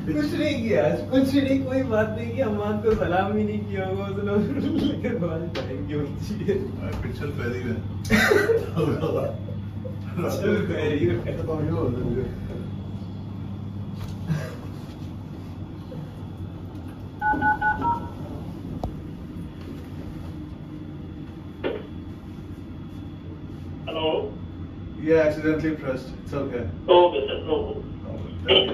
कुछ नहीं किया, कुछ नहीं, कोई बात नहीं की, अम्मान को सलाम भी नहीं किया होगा उसने, लेकिन बाल थैंक यू चाहिए। Picture very well. Hello? Yeah, accidentally pressed. It's okay. Okay, sir. No. Thank you.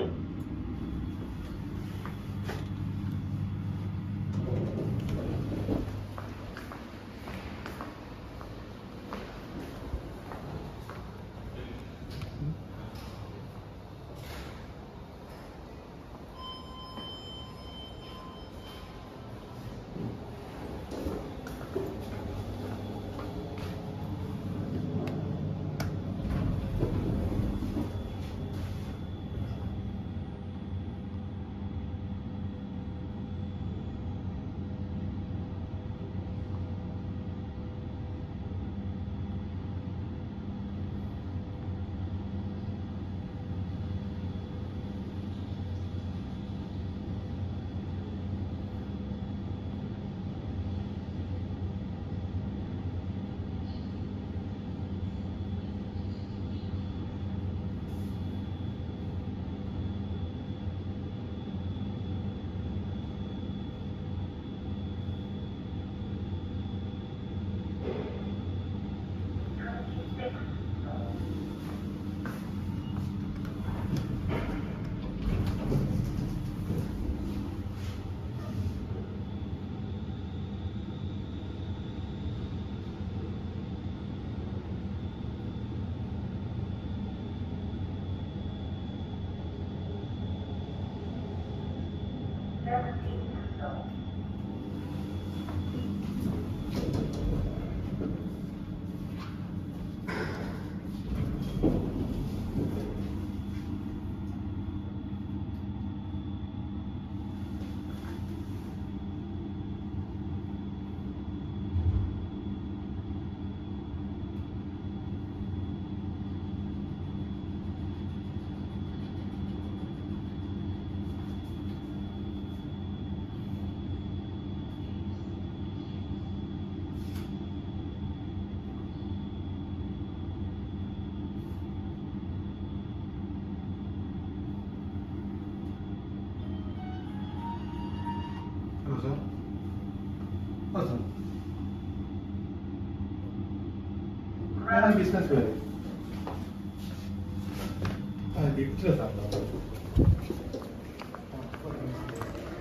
business way. I need to